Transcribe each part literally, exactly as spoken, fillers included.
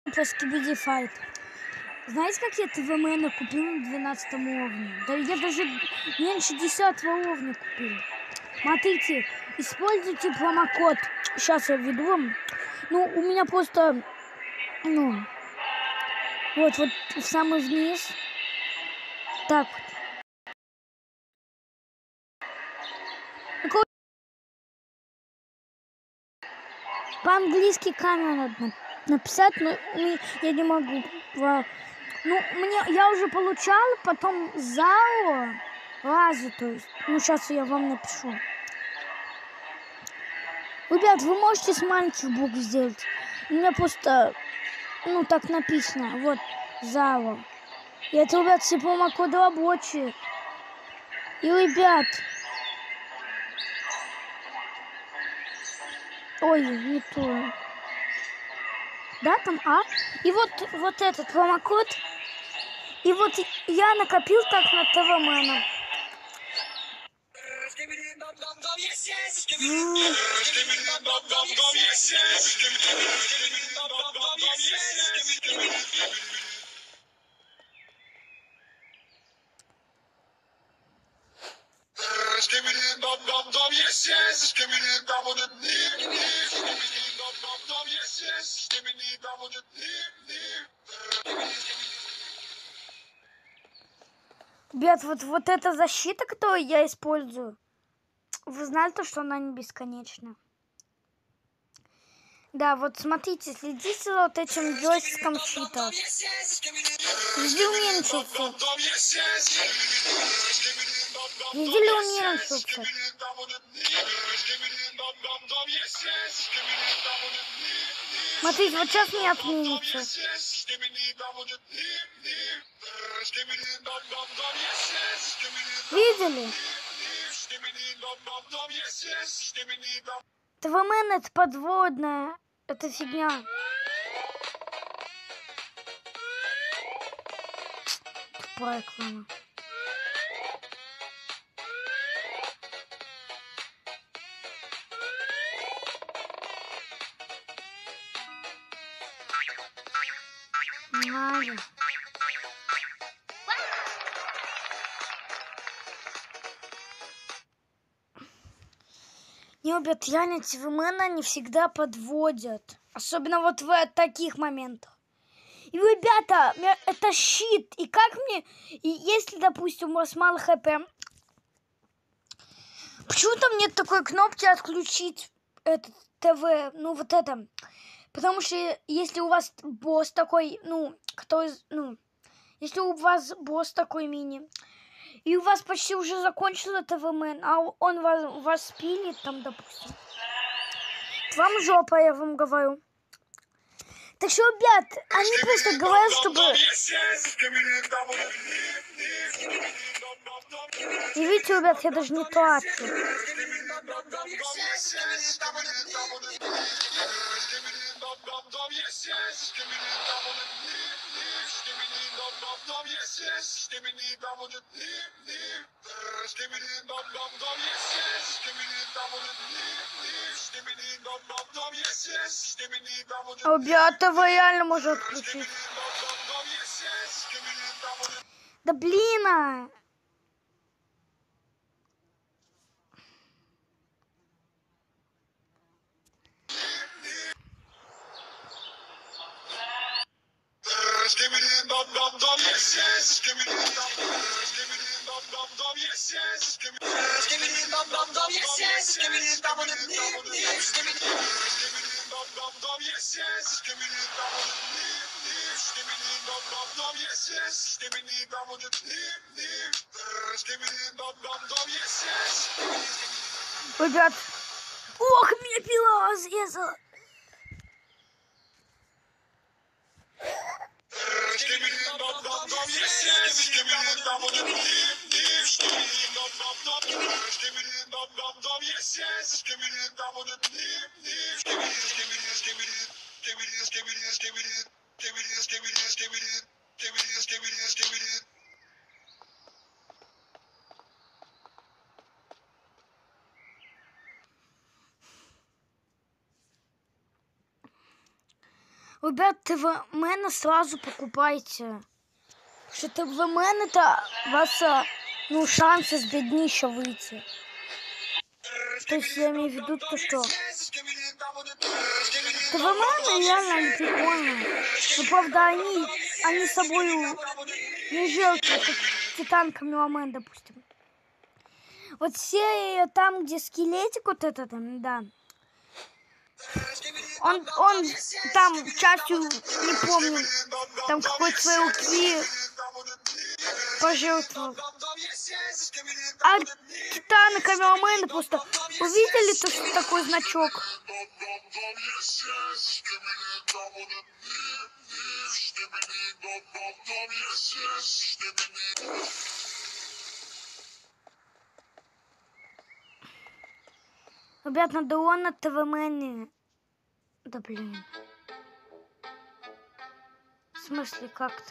Про Skibidi Fight. Знаете, как я ТВМ купил на двенадцатом уровне? Да я даже меньше десятого уровня купил. Смотрите, используйте промокод. Сейчас я введу вам. Ну, у меня просто, ну, вот, вот в самый вниз. Так. По-английски камеру надо написать, но я не могу. Ну, мне, я уже получал, потом ЗАО разу, то есть. Ну, сейчас я вам напишу. Ребят, вы можете с маленьких букв сделать. У меня просто, ну, так написано. Вот, ЗАО. И это, ребят, все промокоды рабочие. И, ребят... Ой, не то. Да, там А. И вот, вот этот промокод. И вот я накопил так на ТВМена. Ребят, вот, вот эта защита, которую я использую, вы знали то, что она не бесконечна? Да, вот смотрите, следите за вот этим джойстиком щита. Везде уменьшится. Видели уменьшился? Смотрите, вот сейчас не отменится. Видели? ТВМен это подводная. Это фигня. Тупая реклама. Надо. Не, ребят, реально ТВМена не всегда подводят. Особенно вот в таких моментах. И, ребята, это щит. И как мне, и если, допустим, у вас мало хп, почему там нет такой кнопки отключить этот ТВ? Ну, вот это. Потому что если у вас босс такой, ну, кто из, ну, если у вас босс такой мини, и у вас почти уже закончился ТВМен, а он вас, вас спилит там, допустим. Вам жопа, я вам говорю. Так что, ребят, они просто говорят, чтобы... И видите, ребят, я даже не плачу. Ребята, вы реально можно отключить. Да блин! А! Ребят, ох, меня пила разрезала. Ребят, ТВ-мена сразу покупайте. Что ТВ-мен это у вас, ну, шансы с беднища выйти. То есть я имею в виду то, что ТВ-мены реально они прикольные. Но правда они, они с собой не жалко, как Титан Камерамен, допустим. Вот все там, где скелетик вот этот, да. Он, он там частью, не помню, там какой-то своей руки пожертвовал. А Титана Камерамена просто увидели то, что такой значок? Ребят, надо он на ТВ-мене. Да блин. В смысле как-то?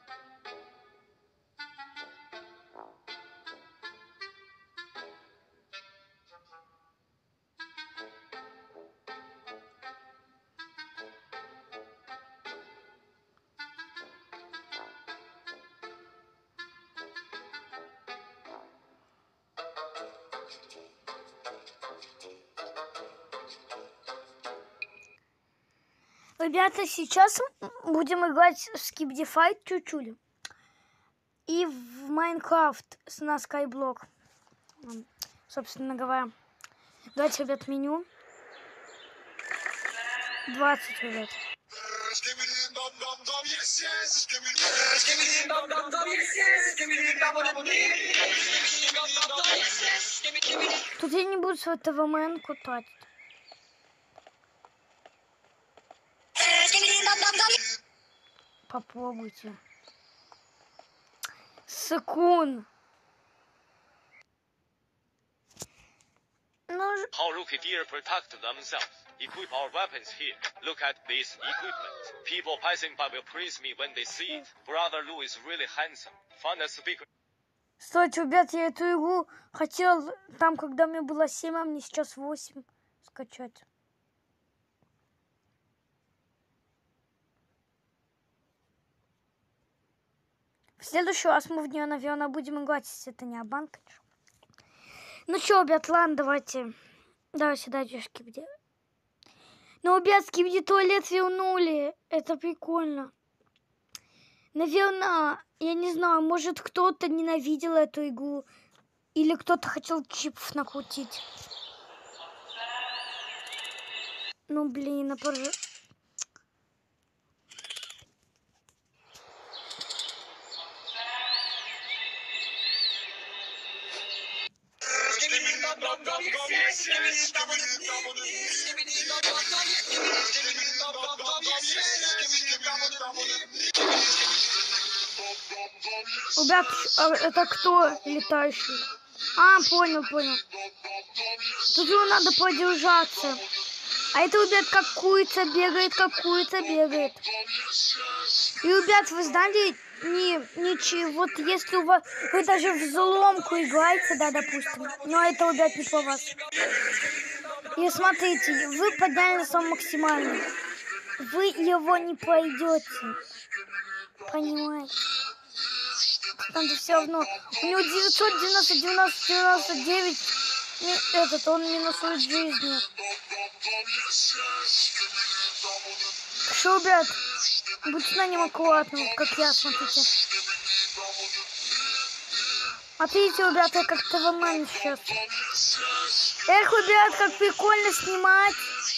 Ребята, сейчас будем играть в Skibidi Fight чуть-чуть. И в Майнкрафт на Skyblock. Собственно говоря. Давайте, ребят, меню. двадцать, ребят. Тут я не буду свой ТВ-мен кутать. Попробуйте. Секунд. Ну, How rookie protect themselves. Equip our weapons here. Look at this equipment. People passing by will praise me when they see it. Brother Lou is really handsome. Find a speaker. Стойте, ребят, я эту игру хотел там, когда мне было семь, а мне сейчас восемь скачать. В следующий раз мы в нее, наверное, будем играть, если это не обман, конечно. Ну что, ребят, ладно, давайте. Давай сюда, Skibidi. Ну, ребят, Skibidi туалет вернули. Это прикольно. Наверное, я не знаю, может, кто-то ненавидел эту игру. Или кто-то хотел чипов накрутить. Ну, блин, а пожалуйста. Ребят, это кто летающий? А, понял, понял. Тут его надо подержаться. А это, ребят, как курица бегает, как курица бегает. И, ребят, вы знали, не, ничего, вот если у вас, вы даже взломку играете, да, допустим, но это, ребят, не по вас. И смотрите, вы подняли на самый максимальный. Вы его не пройдете. Понимаете? Там все равно. У него девятьсот девяносто, девяносто, девяносто девять. Этот, он минусует жизни. Что, ребят? Будьте на нем аккуратны, вот как я, смотрите. А видите, ребята, как ТВ-мен сейчас. Эх, ребят, как прикольно снимать.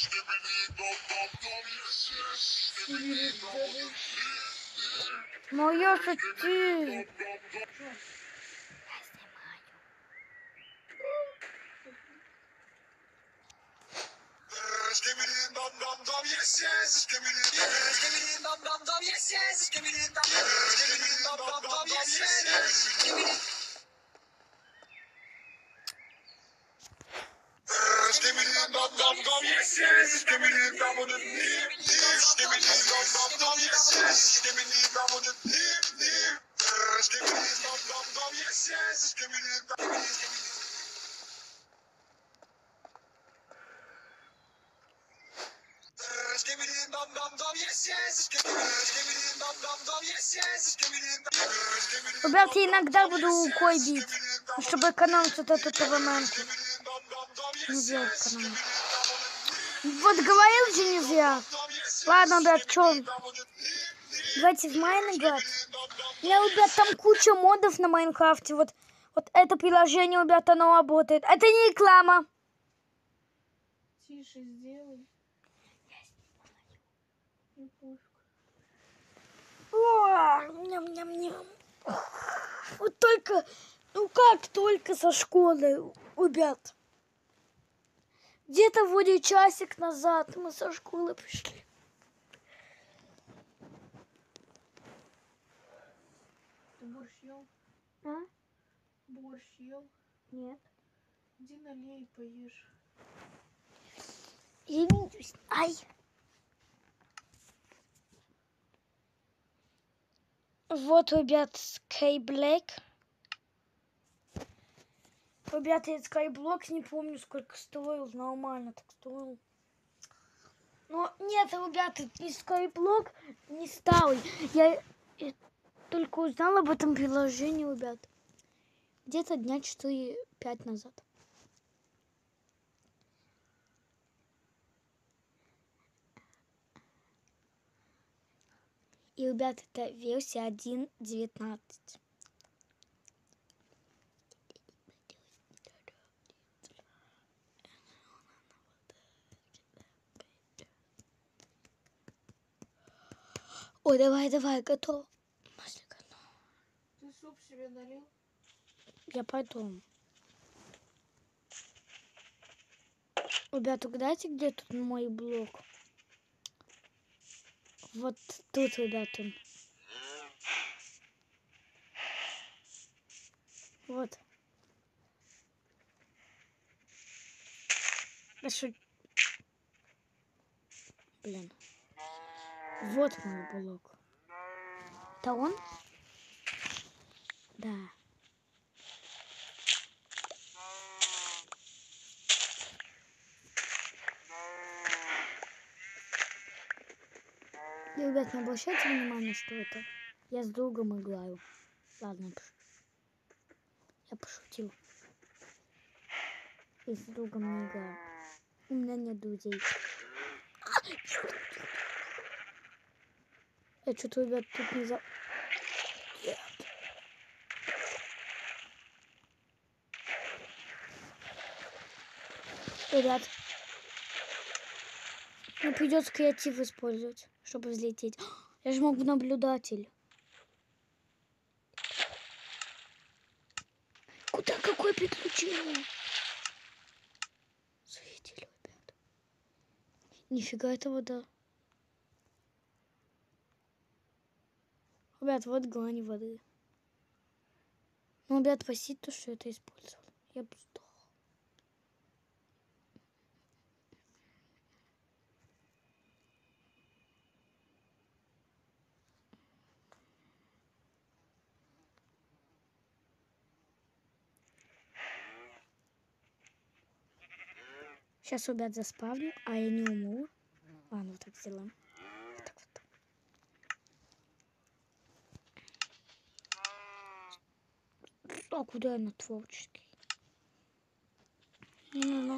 Моя шути. Ребят, я иногда буду рукой бить, чтобы экономить вот эту ТВ-менку. Не зря экономить. Вот говорил же не зря. Ладно, ребят, что? Давайте в Майн играть. У меня, ребят, там куча модов на Майнкрафте. Вот, вот это приложение, ребят, оно работает. Это не реклама. Тише сделай. О, ням-ням-ням. Вот только, ну как только со школы, ребят. Где-то вроде часик назад мы со школы пришли. Ты борщ ел? А? Борщ ел? Нет. Иди налей, поешь. Я видюсь. Ай. Вот, ребят, Skyblock. Ребята, я Skyblock не помню, сколько стоил. Нормально так стоил. Но нет, ребята, не Skyblock, не старый. Я, я только узнала об этом приложении, ребят. Где-то дня четыре-пять назад. И, ребят, это версия один девятнадцать. Ой, давай, давай, готов. Ты суп себе налил? Я потом. Ребята, угадайте, где тут мой блок? Вот тут, ребята. Вот. Да что? Блин. Вот мой блок. Это он? Да. И, ребят, не обращайте внимания, что это. Я с другом играю. Ладно, я пошутил. Я с другом не играю. У меня нет друзей. Я что-то, ребят, тут не за... Нет. Ребят, мне придется креатив использовать, чтобы взлететь. Я же могу наблюдатель. Куда какое приключение? Зрители, ребят. Нифига это вода. Ребят, вот грани воды. Ну, ребят, простите то, что это использовал. Я бы сдох. Сейчас, ребят, заспавлю, а я не умру. Ладно, вот так сделаем. Вот так, вот так. А куда я на творческий? Ну-ну.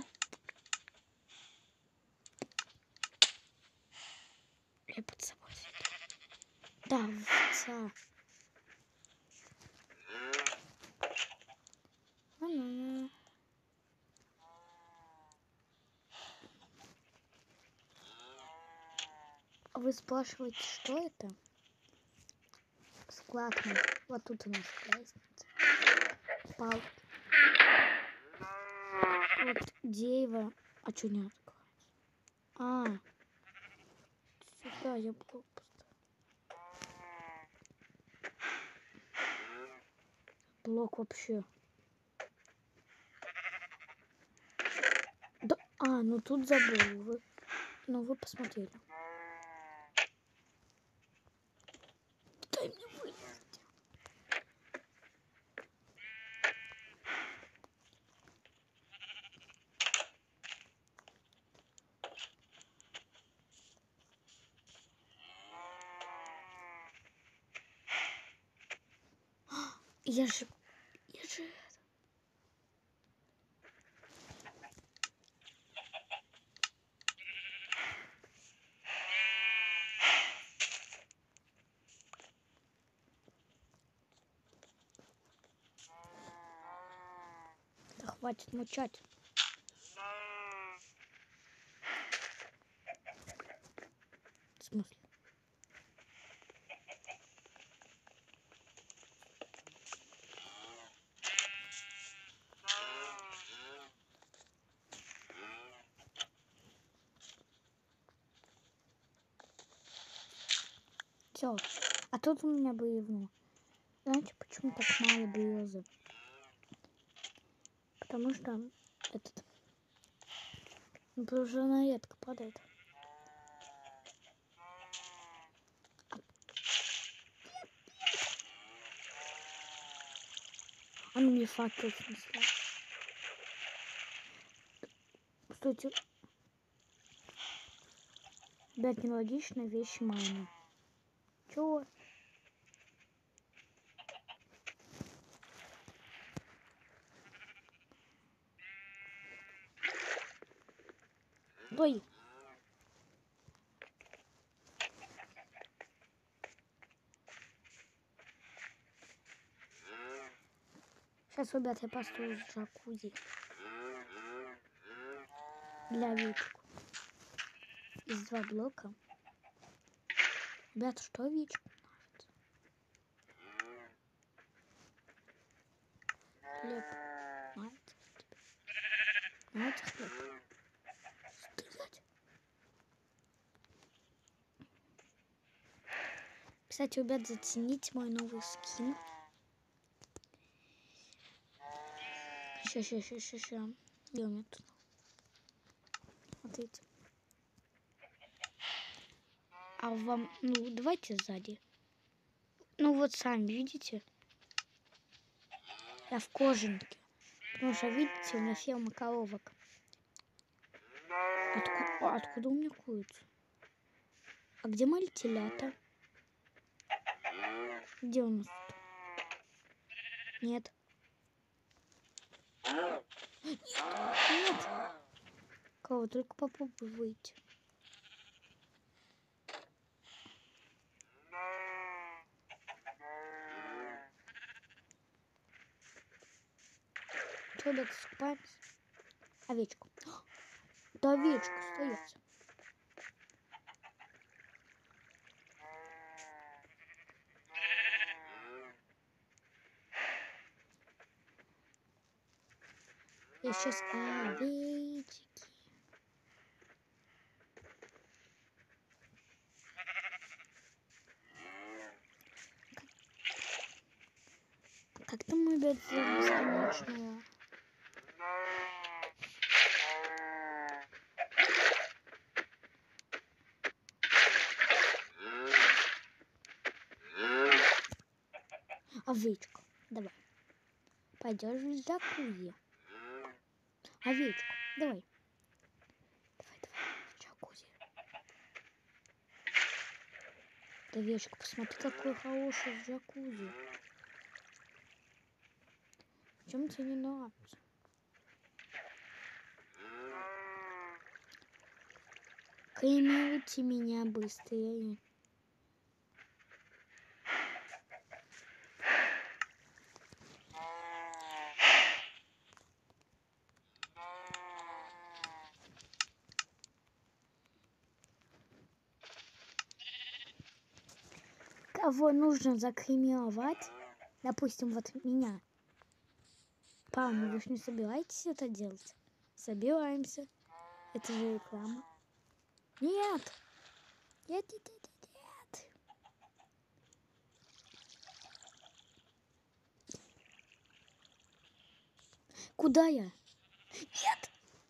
Я под собой. Да, овца. Ну-ну. А вы спрашиваете, что это? Склад. Вот тут у нас лестница. Палки. Вот дерево. А что не открывается? А. Сюда я блок поставил. Блок вообще. Да, а, ну тут забыл. Вы, ну вы посмотрели. Дай мне вылезть. Я же... Я же... Да хватит мучать. В смысле? Все. А тут у меня боевно. Знаете, почему так мало березы? Потому что этот... Ну, потому что она редко падает. А ну мне факел снесла. Кстати, ребят, нелогичная вещь майна. Чего? Ой. Сейчас, ребят, я построю джакузи. Для овечек. Из два блока. Ребят, что овечку нравится? Хлеб. Нравится тебе? Нравится хлеб? Стоять. Кстати, ребят, зацените мой новый скин. Ща, ща, ща, ща, ща. Где у меня тут? Смотрите. А вам, ну, давайте сзади. Ну, вот сами видите. Я в кожанке. Потому что, видите, у меня ферма коровок. Откуда, откуда у меня курица? А где мои телята? Где у нас тут? Нет. Нет, нет. Кого, только попробуй выйти. Что, ребята, скупаемся? Овечку. Да овечку, стоять. Я сейчас овечки. Как там, ребят, бесконечная? Овечка, давай. Пойдешь в джакузи. Овечку, давай. Давай, давай, в джакузи. Овечка, посмотри, какой хороший в джакузи. В чем тебе не нравится? Кремируйте меня быстрее. Кого нужно закремировать? Допустим, вот меня. Парни, вы же не собираетесь это делать? Собираемся. Это же реклама. Нет! Нет, нет, нет, нет. Куда я? Нет!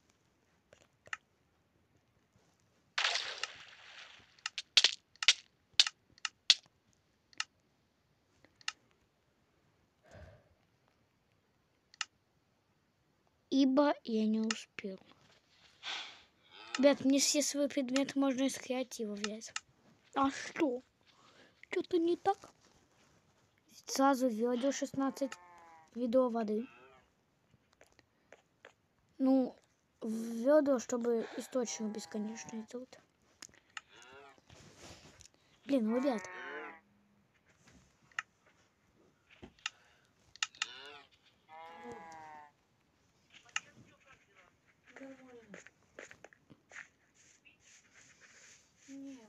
Ибо я не успел. Ребят, мне все свои предметы можно из креатива взять. А что? Что-то не так? сразу ведер шестнадцать, ведро воды. Ну, ведра, чтобы источник бесконечный тут. Блин, ребят. Нормально. Нет.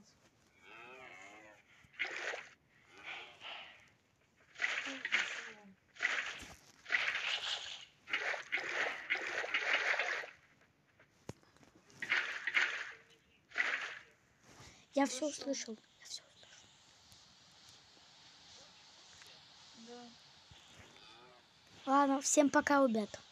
Я все услышал. Я все услышал. Да. Ладно, всем пока, ребят.